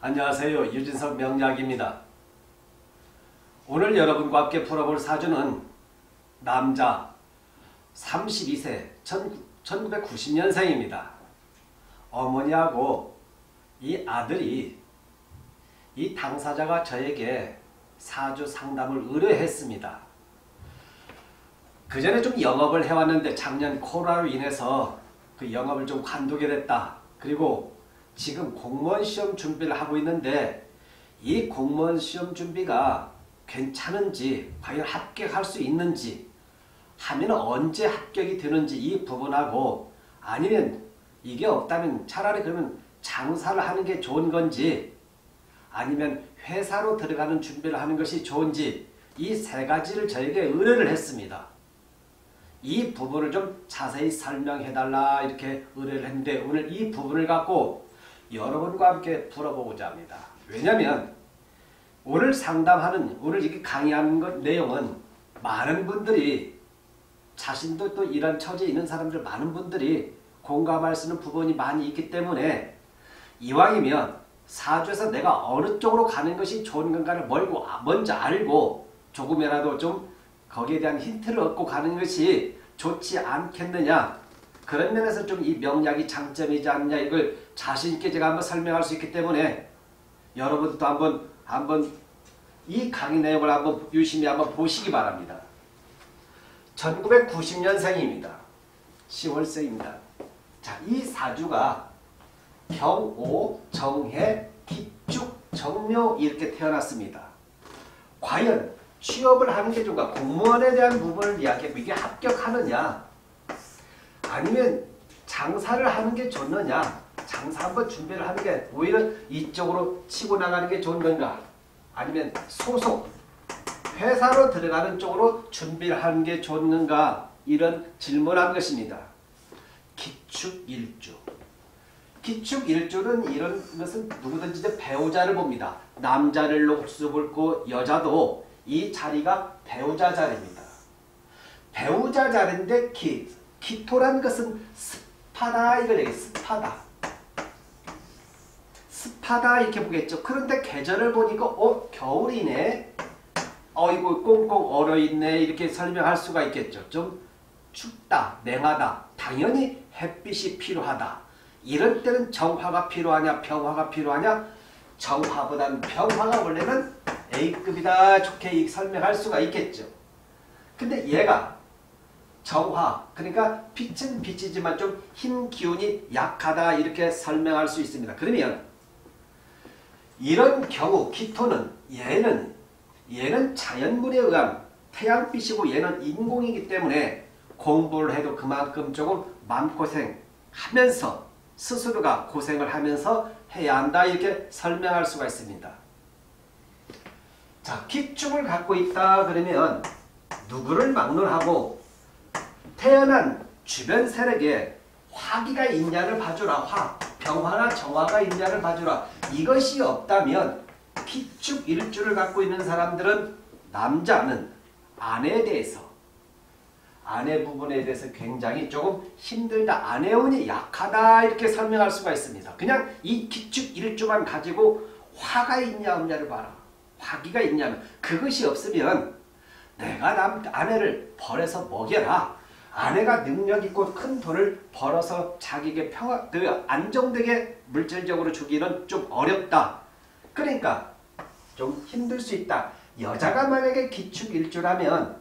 안녕하세요. 유진석 명약입니다. 오늘 여러분과 함께 풀어볼 사주는 남자 32세 1990년생입니다. 어머니하고 이 아들이 이 당사자가 저에게 사주 상담을 의뢰했습니다. 그 전에 좀 영업을 해왔는데 작년 코로나로 인해서 그 영업을 좀 관두게 됐다. 그리고 지금 공무원 시험 준비를 하고 있는데 이 공무원 시험 준비가 괜찮은지 과연 합격할 수 있는지 하면 언제 합격이 되는지 이 부분하고 아니면 이게 없다면 차라리 그러면 장사를 하는 게 좋은 건지 아니면 회사로 들어가는 준비를 하는 것이 좋은지 이 세 가지를 저에게 의뢰를 했습니다. 이 부분을 좀 자세히 설명해달라 이렇게 의뢰를 했는데 오늘 이 부분을 갖고 여러분과 함께 풀어보고자 합니다. 왜냐하면 오늘 상담하는 오늘 이렇게 강의하는 것 내용은 많은 분들이 자신도 또 이런 처지에 있는 사람들 많은 분들이 공감할 수 있는 부분이 많이 있기 때문에 이왕이면 사주에서 내가 어느 쪽으로 가는 것이 좋은 건가를 먼저 알고 조금이라도 좀 거기에 대한 힌트를 얻고 가는 것이 좋지 않겠느냐. 그런 면에서 좀 이 명약이 장점이지 않냐 이걸 자신있게 제가 한번 설명할 수 있기 때문에 여러분도 한번 이 강의 내용을 한번 유심히 한번 보시기 바랍니다. 1990년생입니다. 10월생입니다. 자, 이 사주가 경오, 정해, 기축, 정묘 이렇게 태어났습니다. 과연 취업을 하는 게 좋은가? 공무원에 대한 부분을 이야기하고 이게 합격하느냐? 아니면 장사를 하는 게 좋느냐? 장사 한번 준비를 하는 게 오히려 이쪽으로 치고 나가는 게 좋은 건가? 아니면 소속, 회사로 들어가는 쪽으로 준비를 하는 게 좋은가? 이런 질문한 것입니다. 기축일주. 기축일주는 이런 것은 누구든지 배우자를 봅니다. 남자를 몫으로 볼고 여자도 이 자리가 배우자 자리입니다. 배우자 자리인데 기토라는 것은 습하다 이걸 얘기해요. 습하다 이렇게 보겠죠. 그런데 계절을 보니까 겨울이네. 이거 꽁꽁 얼어있네 이렇게 설명할 수가 있겠죠. 좀 춥다, 냉하다. 당연히 햇빛이 필요하다. 이럴 때는 정화가 필요하냐 병화가 필요하냐. 정화보다는 병화가 원래는 A급이다 좋게 설명할 수가 있겠죠. 근데 얘가 정화, 그러니까 빛은 빛이지만 좀 힘 기운이 약하다 이렇게 설명할 수 있습니다. 그러면 이런 경우 기토는 얘는 자연물에 의한 태양빛이고 얘는 인공이기 때문에 공부를 해도 그만큼 조금 마음고생하면서 스스로가 고생을 하면서 해야 한다 이렇게 설명할 수가 있습니다. 자, 기축을 갖고 있다 그러면 누구를 막론하고 태어난 주변 세력에 화기가 있냐를 봐주라. 병화나 정화가 있냐를 봐주라. 이것이 없다면 기축일주를 갖고 있는 사람들은 남자는 아내에 대해서 아내 부분에 대해서 굉장히 조금 힘들다. 아내운이 약하다 이렇게 설명할 수가 있습니다. 그냥 이 기축일주만 가지고 화가 있냐 없냐를 봐라. 화기가 있냐면 그것이 없으면 내가 아내를 벌여서 먹여라. 아내가 능력 있고 큰 돈을 벌어서 자기에게 안정되게 물질적으로 주기는 좀 어렵다. 그러니까 좀 힘들 수 있다. 여자가 만약에 기축일주라면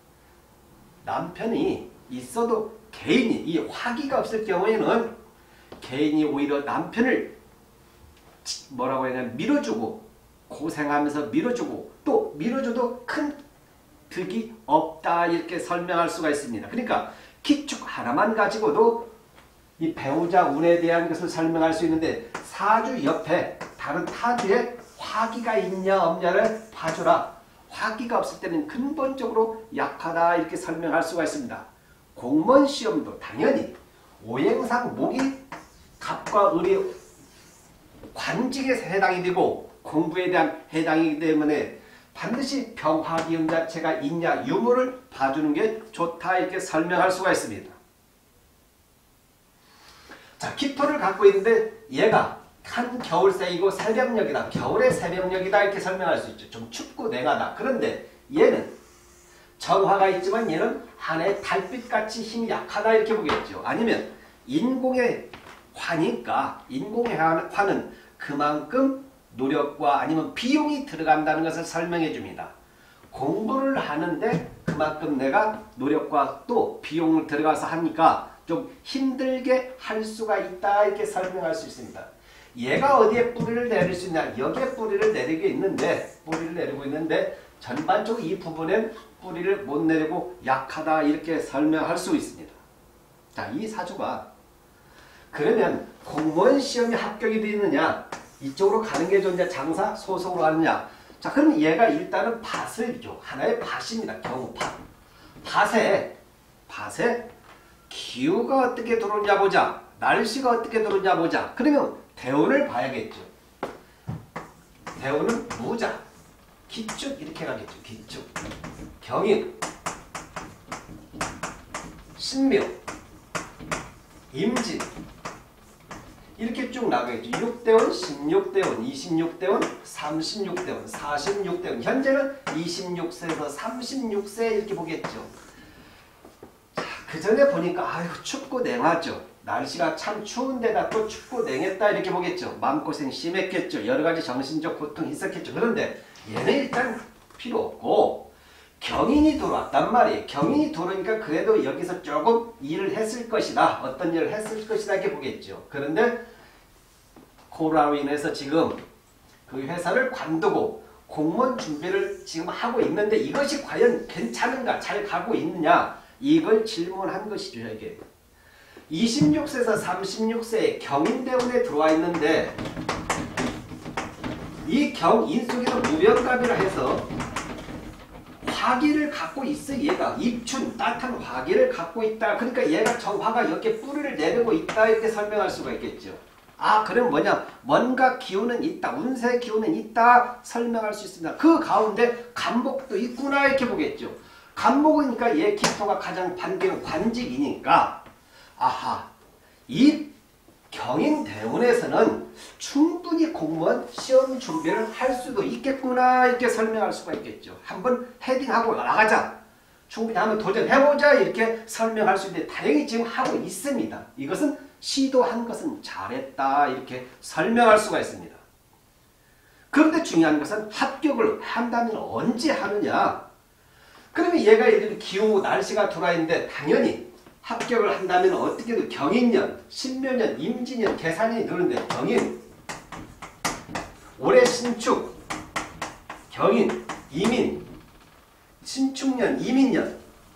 남편이 있어도 개인이 이 화기가 없을 경우에는 개인이 오히려 남편을 뭐라고 해야 되나 밀어주고 고생하면서 밀어주고 또 밀어줘도 큰 득이 없다 이렇게 설명할 수가 있습니다. 그러니까 기축 하나만 가지고도 이 배우자 운에 대한 것을 설명할 수 있는데 사주 옆에 다른 타주에 화기가 있냐 없냐를 봐주라. 화기가 없을 때는 근본적으로 약하다 이렇게 설명할 수가 있습니다. 공무원 시험도 당연히 오행상 목이 갑과 을이 관직에 해당이 되고 공부에 대한 해당이기 때문에 반드시 병화기운 자체가 있냐 유무를 봐주는 게 좋다 이렇게 설명할 수가 있습니다. 자, 기토를 갖고 있는데 얘가 한 겨울새이고 새벽녘이다. 겨울의 새벽녘이다 이렇게 설명할 수 있죠. 좀 춥고 냉하다. 그런데 얘는 정화가 있지만 얘는 한해 달빛같이 힘이 약하다 이렇게 보겠죠. 아니면 인공의 화니까 인공의 화는 그만큼 노력과 아니면 비용이 들어간다는 것을 설명해 줍니다. 공부를 하는데 그만큼 내가 노력과 또 비용을 들어가서 하니까 좀 힘들게 할 수가 있다 이렇게 설명할 수 있습니다. 얘가 어디에 뿌리를 내릴 수 있냐? 여기에 뿌리를 내리고 있는데 전반적으로 이 부분엔 뿌리를 못 내리고 약하다 이렇게 설명할 수 있습니다. 자, 이 사주가 그러면 공무원 시험에 합격이 되느냐? 이쪽으로 가는 게 좋냐? 장사 소속으로 가느냐? 자, 그럼 얘가 일단은 밭을 줘. 하나의 밭입니다. 경우밭. 밭에 기후가 어떻게 들어오냐 보자. 날씨가 어떻게 들어오냐 보자. 그러면 대운을 봐야겠죠. 대운은 무자, 기축 이렇게 가겠죠. 기축, 경인, 신묘, 임진 이렇게 쭉 나가겠죠. 6대운, 16대운, 26대운, 36대운, 46대운. 현재는 26세에서 36세 이렇게 보겠죠. 자, 그 전에 보니까 아유 춥고 냉하죠. 날씨가 참 추운데다 또 춥고 냉했다 이렇게 보겠죠. 마음고생 심했겠죠. 여러가지 정신적 고통이 있었겠죠. 그런데 얘는 일단 필요 없고 경인이 들어왔단 말이에요. 경인이 들어오니까 그래도 여기서 조금 일을 했을 것이다. 어떤 일을 했을 것이다 이렇게 보겠죠. 그런데 코로나로 인해서 지금 그 회사를 관두고 공무원 준비를 지금 하고 있는데 이것이 과연 괜찮은가? 잘 가고 있느냐? 이걸 질문한 것이죠. 이게 26세에서 36세에 경인대운에 들어와 있는데 이 경인속에서 무병갑이라 해서 화기를 갖고 있어. 얘가 입춘 따뜻한 화기를 갖고 있다. 그러니까 얘가 정화가 이렇게 뿌리를 내리고 있다 이렇게 설명할 수가 있겠죠. 아 그럼 뭐냐 뭔가 기운은 있다. 운세 기운은 있다 설명할 수 있습니다. 그 가운데 간목도 있구나 이렇게 보겠죠. 간목이니까 얘 기토가 가장 반기는 관직이니까 아하 이 경인대운에서는 충분히 공무원 시험 준비를 할 수도 있겠구나 이렇게 설명할 수가 있겠죠. 한번 헤딩하고 나가자. 충분히 한번 도전해보자 이렇게 설명할 수 있는데 다행히 지금 하고 있습니다. 이것은 시도한 것은 잘했다 이렇게 설명할 수가 있습니다. 그런데 중요한 것은 합격을 한다면 언제 하느냐. 그러면 얘가 예를 들면 기후 날씨가 들어와 있는데 당연히 합격을 한다면 어떻게든 경인년, 신묘년, 임진년 계산이 되는데 경인, 올해 신축, 경인, 이민, 신축년, 이민년,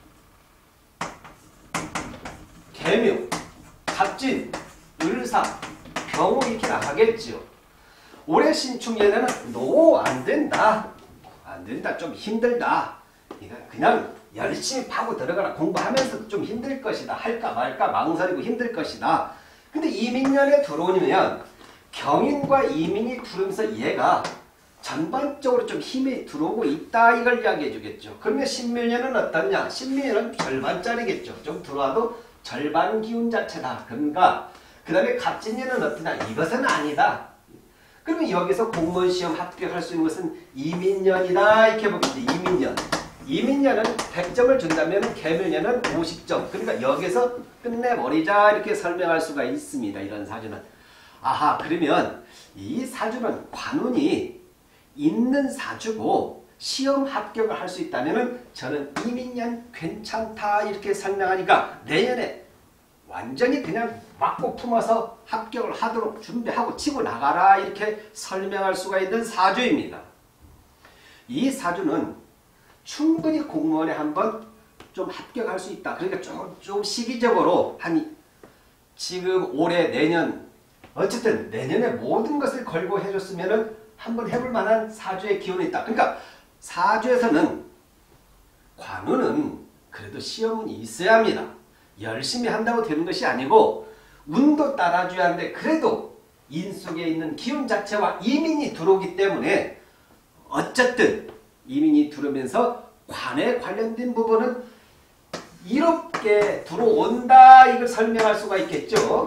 개묘, 갑진, 을사, 병호 이렇게 나가겠죠. 올해 신축년에는 노 안된다. 안된다. 좀 힘들다. 그냥 열심히 파고 들어가라. 공부하면서 좀 힘들 것이다. 할까 말까 망설이고 힘들 것이다. 근데 이민년에 들어오면 경인과 이민이 들어오면서 얘가 전반적으로 좀 힘이 들어오고 있다. 이걸 이야기해 주겠죠. 그러면 신묘년은 어떠냐? 신묘년은 절반짜리겠죠. 좀 들어와도 절반 기운 자체다. 그러니까 그 다음에 갑진년은 어떠냐? 이것은 아니다. 그러면 여기서 공무원 시험 합격할 수 있는 것은 이민년이다. 이렇게 보겠죠. 이민년. 이민년은 100점을 준다면 개묘년은 50점. 그러니까 여기서 끝내버리자 이렇게 설명할 수가 있습니다. 이런 사주는. 아하 그러면 이 사주는 관운이 있는 사주고 시험 합격을 할 수 있다면 저는 이민년 괜찮다 이렇게 설명하니까 내년에 완전히 그냥 맞고 품어서 합격을 하도록 준비하고 치고 나가라 이렇게 설명할 수가 있는 사주입니다. 이 사주는 충분히 공무원에 한번 좀 합격할 수 있다. 그러니까 좀 시기적으로 한 지금 올해 내년 어쨌든 내년에 모든 것을 걸고 해줬으면은 한번 해볼 만한 사주의 기운이 있다. 그러니까 사주에서는 관운은 그래도 시험은 있어야 합니다. 열심히 한다고 되는 것이 아니고 운도 따라줘야 하는데 그래도 인 속에 있는 기운 자체와 이민이 들어오기 때문에 어쨌든 이민이 들어오면서 관에 관련된 부분은 이롭게 들어온다 이걸 설명할 수가 있겠죠.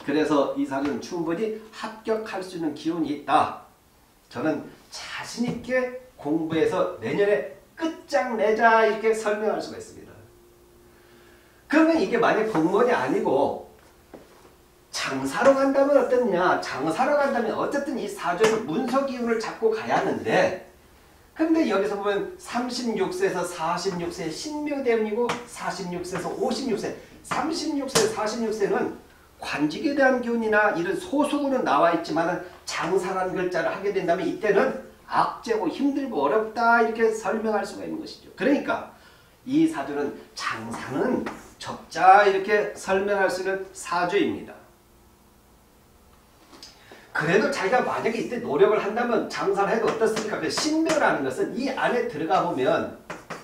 그래서 이 사주는 충분히 합격할 수 있는 기운이 있다. 저는 자신 있게 공부해서 내년에 끝장내자 이렇게 설명할 수가 있습니다. 그러면 이게 만약 공무원이 아니고 장사로 간다면 어떻냐? 장사로 간다면 어쨌든 이 사주에서 문서 기운을 잡고 가야 하는데, 근데 여기서 보면 36세에서 46세 신묘대운이고 46세에서 56세, 36세, 46세는 관직에 대한 기운이나 이런 소속으로 나와 있지만 장사라는 글자를 하게 된다면 이때는 악재고 힘들고 어렵다 이렇게 설명할 수가 있는 것이죠. 그러니까 이 사주는 장사는 적자 이렇게 설명할 수 있는 사주입니다. 그래도 자기가 만약에 이때 노력을 한다면 장사를 해도 어떻습니까? 그 신묘라는 것은 이 안에 들어가 보면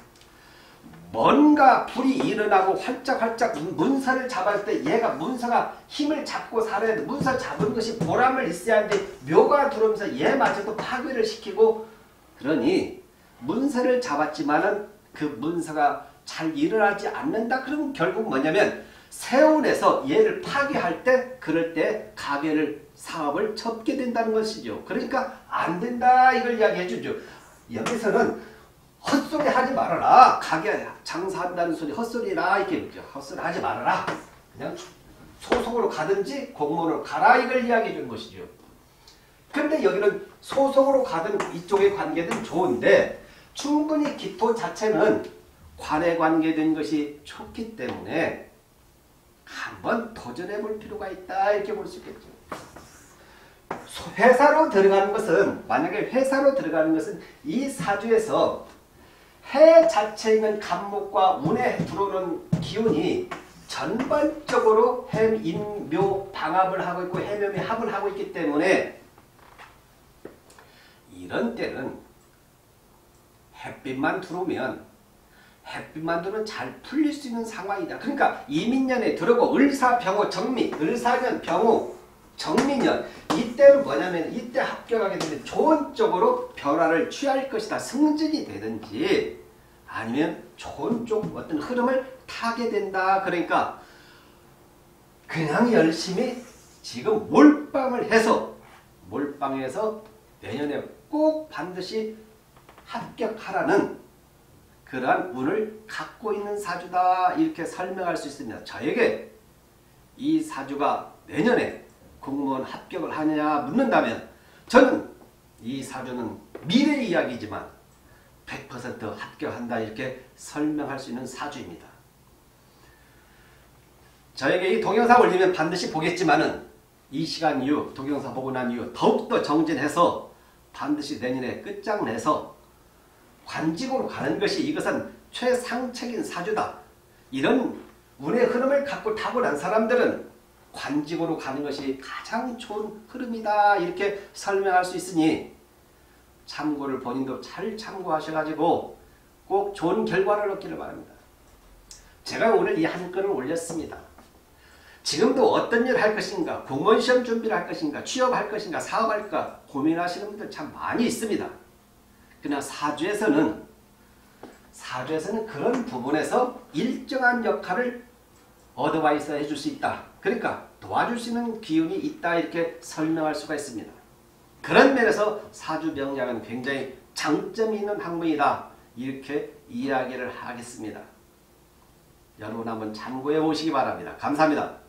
뭔가 불이 일어나고 활짝활짝 문서를 잡았을 때 얘가 문서가 힘을 잡고 살아야 돼. 문서 잡은 것이 보람을 있어야 하는데 묘가 들어오면서 얘마저도 파괴를 시키고, 그러니 문서를 잡았지만은 그 문서가 잘 일어나지 않는다. 그러면 결국 뭐냐면 세운에서 얘를 파괴할 때 그럴 때 가게를 사업을 접게 된다는 것이죠. 그러니까 안 된다 이걸 이야기해 주죠. 여기서는 헛소리 하지 말아라. 가게 장사한다는 소리 헛소리라 이렇게 그죠. 헛소리 하지 말아라. 그냥 소속으로 가든지 공무원으로 가라 이걸 이야기해 주는 것이죠. 그런데 여기는 소속으로 가든 이쪽의 관계는 좋은데 충분히 기토 자체는 관에 관계된 것이 좋기 때문에 한번 도전해 볼 필요가 있다 이렇게 볼 수 있겠죠. 회사로 들어가는 것은, 만약에 회사로 들어가는 것은 이 사주에서 해 자체에 있는 간목과 운에 들어오는 기운이 전반적으로 해인묘 방합을 하고 있고 해묘미 합을 하고 있기 때문에 이런 때는 햇빛만 들어오면 잘 풀릴 수 있는 상황이다. 그러니까 이민년에 들어오고 을사, 병호, 정미, 을사년, 병호, 정미년 이때는 뭐냐면 이때 합격하게 되면 좋은 쪽으로 변화를 취할 것이다. 승진이 되든지 아니면 좋은 쪽 어떤 흐름을 타게 된다. 그러니까 그냥 열심히 지금 몰빵해서 내년에 꼭 반드시 합격하라는 그러한 운을 갖고 있는 사주다 이렇게 설명할 수 있습니다. 저에게 이 사주가 내년에 공무원 합격을 하느냐 묻는다면 저는 이 사주는 미래 이야기지만 100% 합격한다 이렇게 설명할 수 있는 사주입니다. 저에게 이 동영상 올리면 반드시 보겠지만은 이 시간 이후 동영상 보고 난 이후 더욱더 정진해서 반드시 내년에 끝장내서 관직으로 가는 것이 이것은 최상책인 사주다. 이런 운의 흐름을 갖고 타고난 사람들은 관직으로 가는 것이 가장 좋은 흐름이다 이렇게 설명할 수 있으니 참고를 본인도 잘 참고하셔가지고 꼭 좋은 결과를 얻기를 바랍니다. 제가 오늘 이 한 건을 올렸습니다. 지금도 어떤 일을 할 것인가, 공무원 시험 준비를 할 것인가, 취업할 것인가, 사업할까 고민하시는 분들 참 많이 있습니다. 그러나 사주에서는 그런 부분에서 일정한 역할을 어드바이스 해줄 수 있다. 그러니까 도와줄 수 있는 기운이 있다 이렇게 설명할 수가 있습니다. 그런 면에서 사주 명략은 굉장히 장점이 있는 학문이다 이렇게 이야기를 하겠습니다. 여러분 한번 참고해 보시기 바랍니다. 감사합니다.